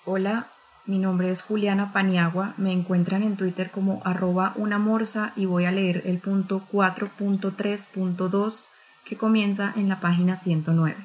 Hola, mi nombre es Juliana Paniagua, me encuentran en Twitter como @unamorsa y voy a leer el punto 4.3.2 que comienza en la página 109.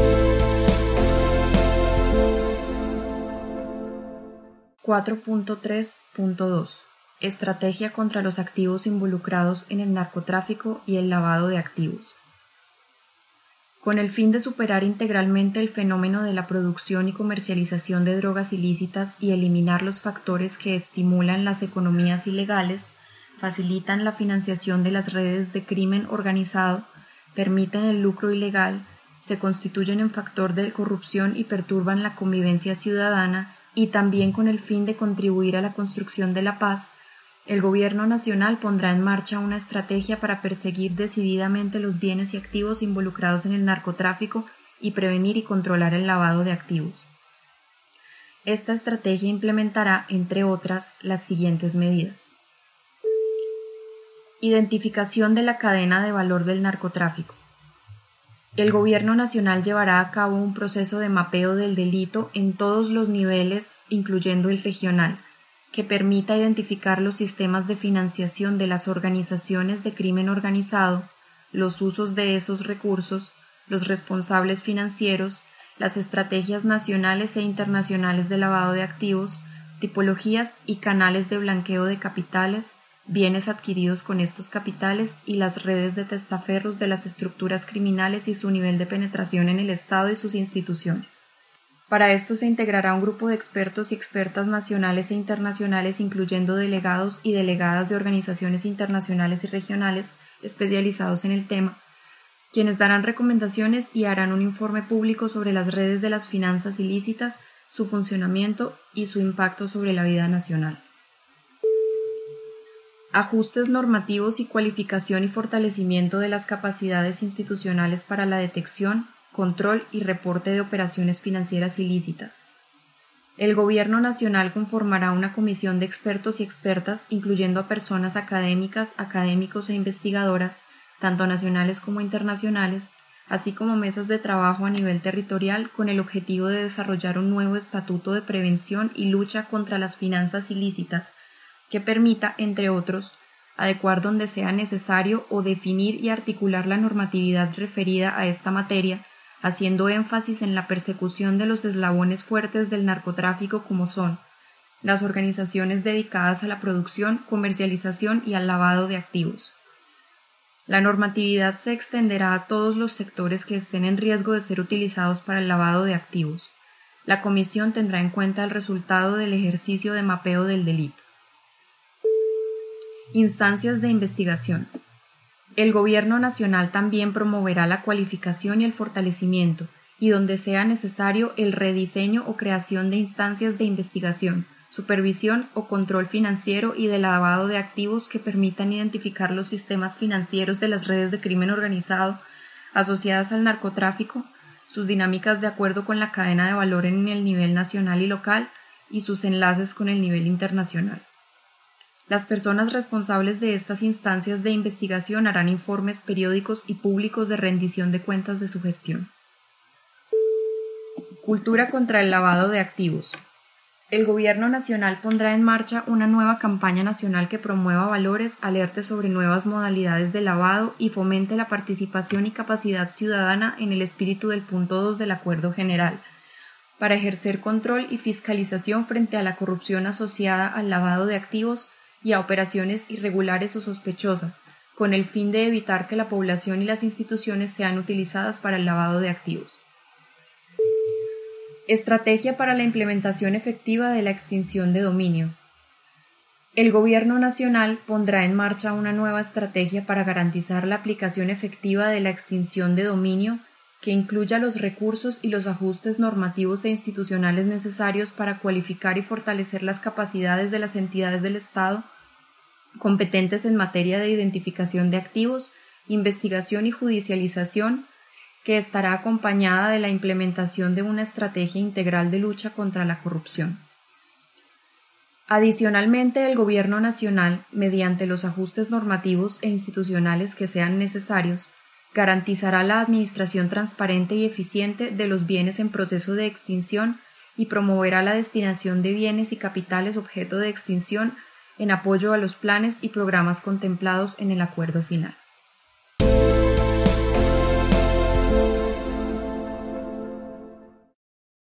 (4.3.2) Estrategia contra los activos involucrados en el narcotráfico y el lavado de activos. Con el fin de superar integralmente el fenómeno de la producción y comercialización de drogas ilícitas y eliminar los factores que estimulan las economías ilegales, facilitan la financiación de las redes de crimen organizado, permiten el lucro ilegal, se constituyen en factor de corrupción y perturban la convivencia ciudadana, y también con el fin de contribuir a la construcción de la paz, el Gobierno Nacional pondrá en marcha una estrategia para perseguir decididamente los bienes y activos involucrados en el narcotráfico y prevenir y controlar el lavado de activos. Esta estrategia implementará, entre otras, las siguientes medidas. Identificación de la cadena de valor del narcotráfico. El Gobierno Nacional llevará a cabo un proceso de mapeo del delito en todos los niveles, incluyendo el regional, que permita identificar los sistemas de financiación de las organizaciones de crimen organizado, los usos de esos recursos, los responsables financieros, las estrategias nacionales e internacionales de lavado de activos, tipologías y canales de blanqueo de capitales, bienes adquiridos con estos capitales y las redes de testaferros de las estructuras criminales y su nivel de penetración en el Estado y sus instituciones. Para esto se integrará un grupo de expertos y expertas nacionales e internacionales, incluyendo delegados y delegadas de organizaciones internacionales y regionales especializados en el tema, quienes darán recomendaciones y harán un informe público sobre las redes de las finanzas ilícitas, su funcionamiento y su impacto sobre la vida nacional. Ajustes normativos y cualificación y fortalecimiento de las capacidades institucionales para la detección, control y reporte de operaciones financieras ilícitas. El Gobierno Nacional conformará una comisión de expertos y expertas, incluyendo a personas académicas, académicos e investigadoras, tanto nacionales como internacionales, así como mesas de trabajo a nivel territorial con el objetivo de desarrollar un nuevo estatuto de prevención y lucha contra las finanzas ilícitas, que permita, entre otros, adecuar donde sea necesario o definir y articular la normatividad referida a esta materia, haciendo énfasis en la persecución de los eslabones fuertes del narcotráfico como son las organizaciones dedicadas a la producción, comercialización y al lavado de activos. La normatividad se extenderá a todos los sectores que estén en riesgo de ser utilizados para el lavado de activos. La Comisión tendrá en cuenta el resultado del ejercicio de mapeo del delito. Instancias de investigación. El Gobierno Nacional también promoverá la cualificación y el fortalecimiento, y donde sea necesario el rediseño o creación de instancias de investigación, supervisión o control financiero y de lavado de activos que permitan identificar los sistemas financieros de las redes de crimen organizado asociadas al narcotráfico, sus dinámicas de acuerdo con la cadena de valor en el nivel nacional y local y sus enlaces con el nivel internacional. Las personas responsables de estas instancias de investigación harán informes periódicos y públicos de rendición de cuentas de su gestión. Cultura contra el lavado de activos. El Gobierno Nacional pondrá en marcha una nueva campaña nacional que promueva valores, alerte sobre nuevas modalidades de lavado y fomente la participación y capacidad ciudadana en el espíritu del punto 2 del Acuerdo General, para ejercer control y fiscalización frente a la corrupción asociada al lavado de activos y a operaciones irregulares o sospechosas, con el fin de evitar que la población y las instituciones sean utilizadas para el lavado de activos. Estrategia para la implementación efectiva de la extinción de dominio. El Gobierno Nacional pondrá en marcha una nueva estrategia para garantizar la aplicación efectiva de la extinción de dominio, que incluya los recursos y los ajustes normativos e institucionales necesarios para cualificar y fortalecer las capacidades de las entidades del Estado competentes en materia de identificación de activos, investigación y judicialización, que estará acompañada de la implementación de una estrategia integral de lucha contra la corrupción. Adicionalmente, el Gobierno Nacional, mediante los ajustes normativos e institucionales que sean necesarios, garantizará la administración transparente y eficiente de los bienes en proceso de extinción y promoverá la destinación de bienes y capitales objeto de extinción en apoyo a los planes y programas contemplados en el acuerdo final.